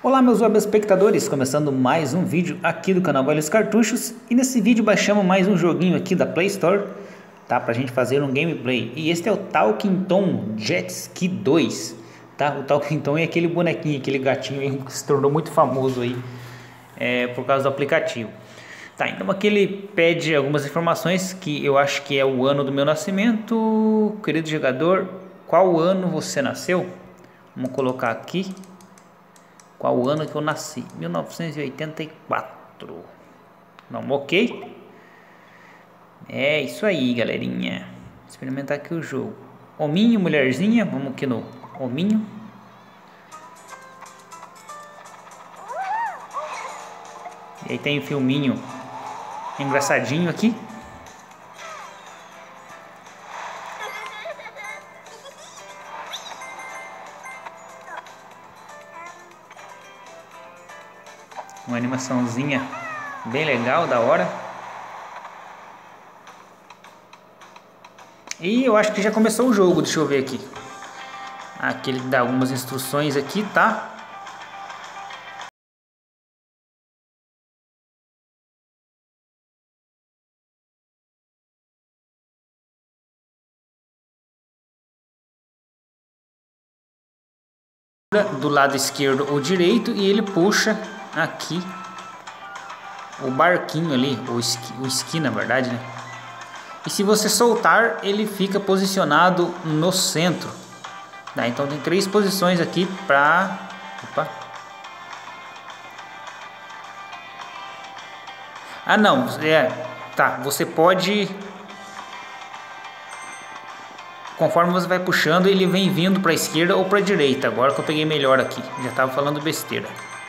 Olá meus web espectadores, começando mais um vídeo aqui do canal Velhos Cartuchos. E nesse vídeo baixamos mais um joguinho aqui da Play Store, tá? Pra gente fazer um gameplay. E este é o Talking Tom Jet Ski 2, tá? O Talking Tom é aquele bonequinho, aquele gatinho aí que se tornou muito famoso aí por causa do aplicativo. Tá, então aqui ele pede algumas informações que eu acho que é o ano do meu nascimento. Querido jogador, qual ano você nasceu? Vamos colocar aqui. Qual o ano que eu nasci? 1984. Vamos, ok? É isso aí, galerinha. Vou experimentar aqui o jogo. Hominho, mulherzinha. Vamos aqui no hominho. E aí tem o filminho engraçadinho aqui. Uma animaçãozinha bem legal, da hora. E eu acho que já começou o jogo, deixa eu ver aqui. Aqui ele dá algumas instruções aqui, tá? Do lado esquerdo ou direito e ele puxa aqui o barquinho ali, o esqui na verdade, né? E se você soltar, ele fica posicionado no centro, tá? Então tem 3 posições aqui para... Opa. Ah não, tá, você pode... Conforme você vai puxando, ele vem vindo para a esquerda ou para a direita. Agora que eu peguei melhor aqui, já estava falando besteira.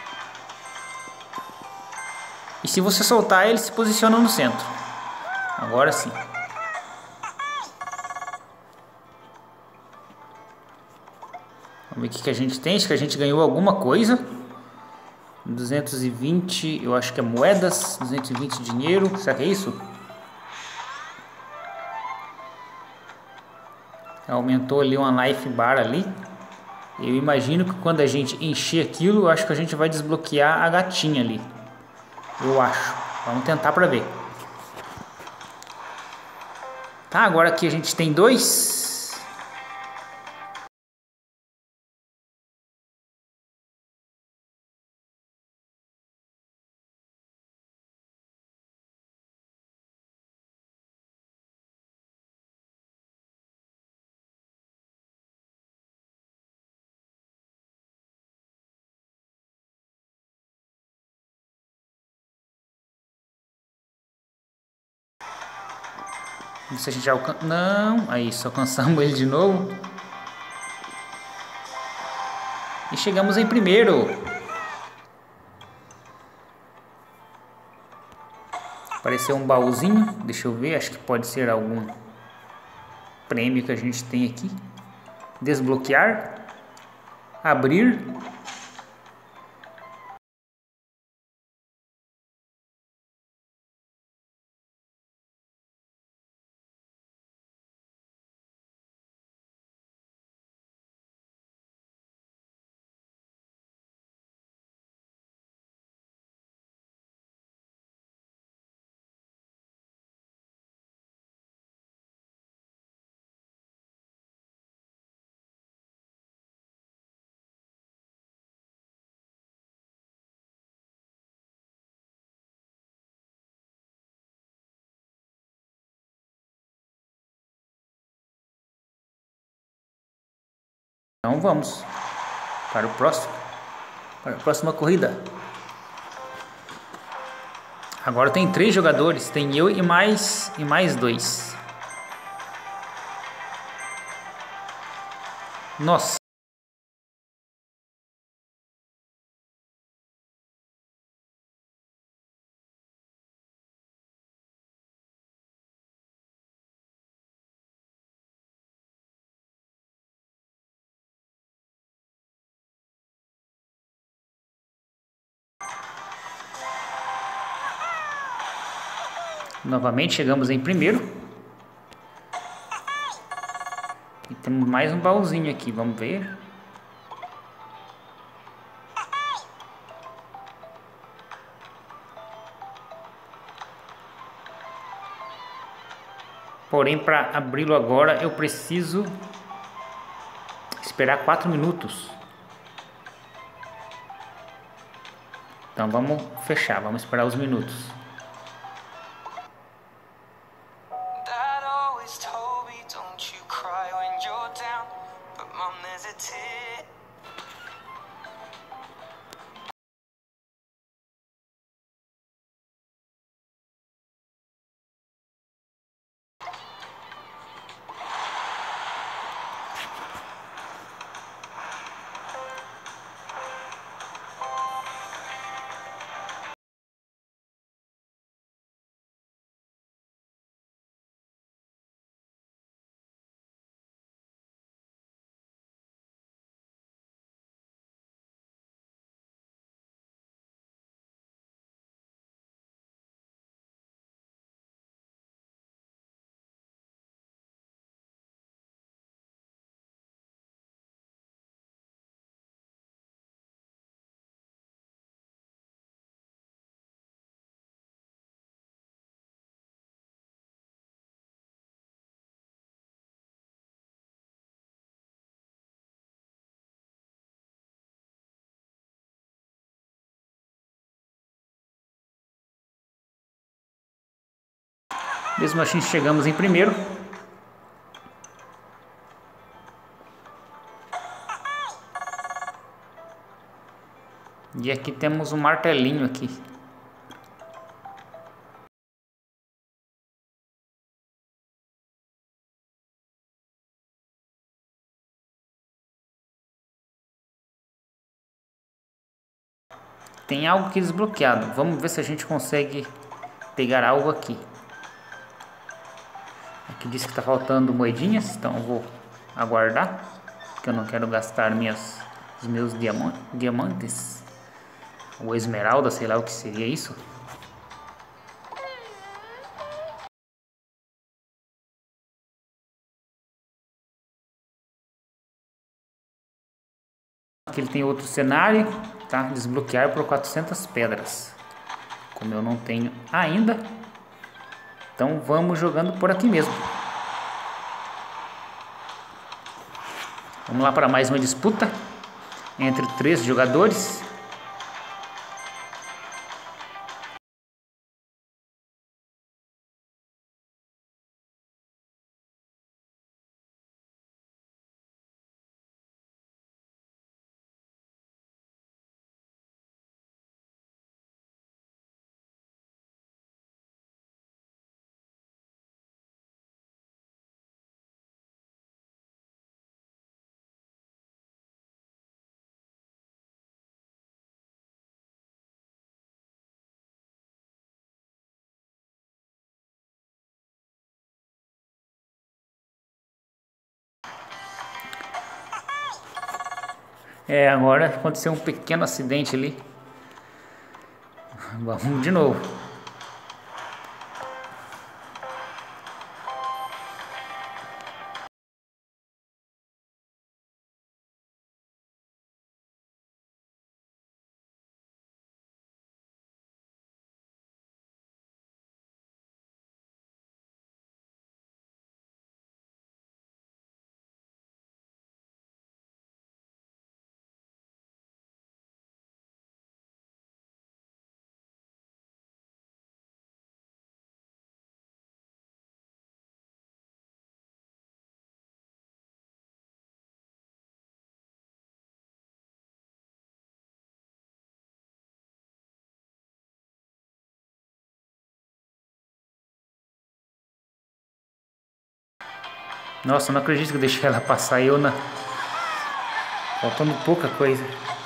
E se você soltar, ele se posiciona no centro. Agora sim. Vamos ver o que a gente tem. Acho que a gente ganhou alguma coisa. 220, eu acho que é moedas. 220 dinheiro. Será que é isso? Aumentou ali uma life bar ali. Eu imagino que quando a gente encher aquilo, eu acho que a gente vai desbloquear a gatinha ali. Eu acho. Vamos tentar para ver. Tá, agora aqui a gente tem 2. Vamos ver se a gente já alcança. Não, aí só alcançamos ele de novo. E chegamos em primeiro. Apareceu um baúzinho. Deixa eu ver, acho que pode ser algum prêmio que a gente tem aqui. Desbloquear. Abrir. Então vamos para o próximo. Para a próxima corrida. Agora tem 3 jogadores. Tem eu e mais 2. Nossa. Novamente chegamos em primeiro. E temos mais um baúzinho aqui, vamos ver. Porém, para abri-lo agora, eu preciso esperar 4 minutos. Então vamos fechar, vamos esperar os minutos. Mesmo assim, chegamos em primeiro. E aqui temos um martelinho aqui. Tem algo aqui desbloqueado. Vamos ver se a gente consegue pegar algo aqui. Aqui diz que está faltando moedinhas, então eu vou aguardar, porque eu não quero gastar os meus diamantes, ou esmeralda, sei lá o que seria isso. Aqui ele tem outro cenário, tá? Desbloquear por 400 pedras. Como eu não tenho ainda, então vamos jogando por aqui mesmo. Vamos lá para mais uma disputa entre 3 jogadores. Agora aconteceu um pequeno acidente ali. Vamos de novo. Nossa, não acredito que eu deixei ela passar. Faltando pouca coisa.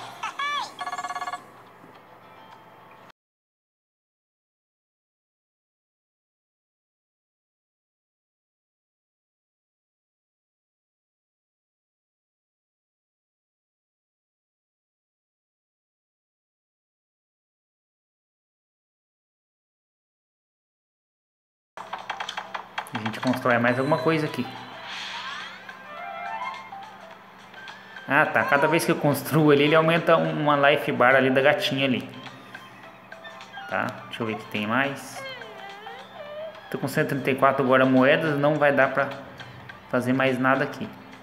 A gente constrói mais alguma coisa aqui. Ah, tá. Cada vez que eu construo ele aumenta uma life bar ali da gatinha ali. Tá? Deixa eu ver o que tem mais. Tô com 134 agora moedas, não vai dar pra fazer mais nada aqui.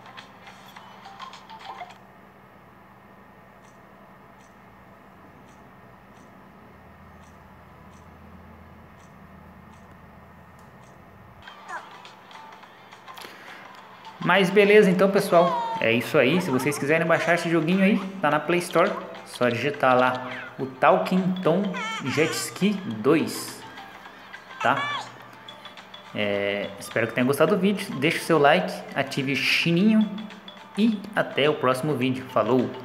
Mas beleza, então pessoal, é isso aí. Se vocês quiserem baixar esse joguinho aí, tá na Play Store. Só digitar lá o Talking Tom Jet Ski 2, tá? Espero que tenha gostado do vídeo. Deixe o seu like, ative o sininho e até o próximo vídeo. Falou!